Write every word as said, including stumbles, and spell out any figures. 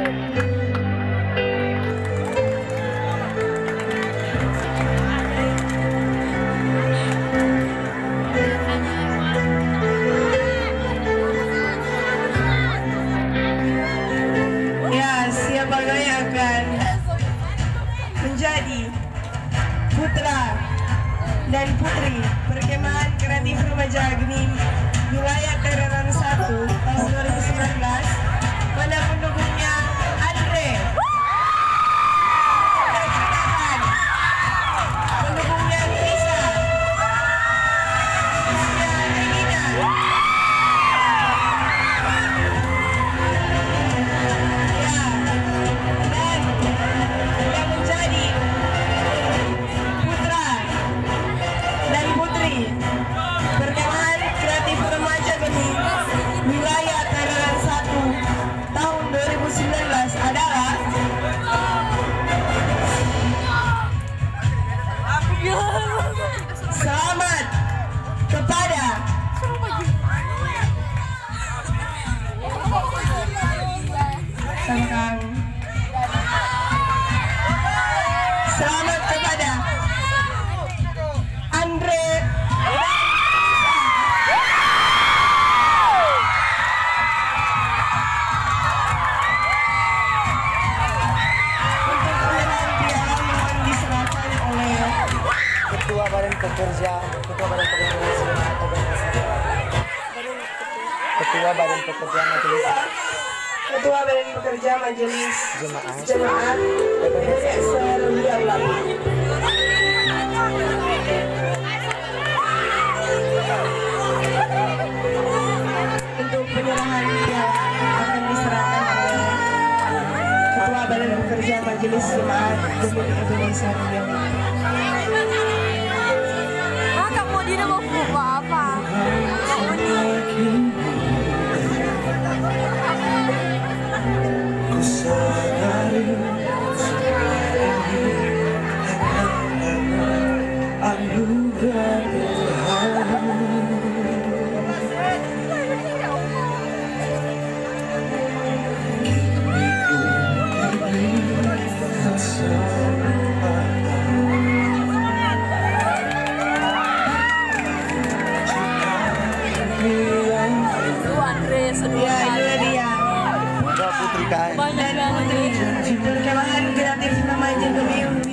Menjadi putra dan putri perkemahan kreatif remaja Agni wilayah Tangerang satu tahun dua ribu sembilan belas. Mana pendukungnya? Andre. Pendukungnya Nisa. Pendukungnya Regina. Perkemahan kreatif remaja Geni wilayah Tangerang satu tahun dua ribu sembilan belas adalah selamat kepada sama Kang. Selamat kepada Andre. Ketua Badan Pekerja, Ketua Badan Pekerja Ketua Badan Pekerja Majelis Ketua Badan Pekerja Majelis Jemaat Jemaat Indonesia Ulama. Untuk penyerahan piala akan diserahkan oleh Ketua Badan Pekerja Majelis Jemaat Indonesia Ulama. Dia mau buka apa? Ku sadari anugerah Ya, itu dia. Putra Putri K A N Dan Putri perkemahan kreatif remaja Geni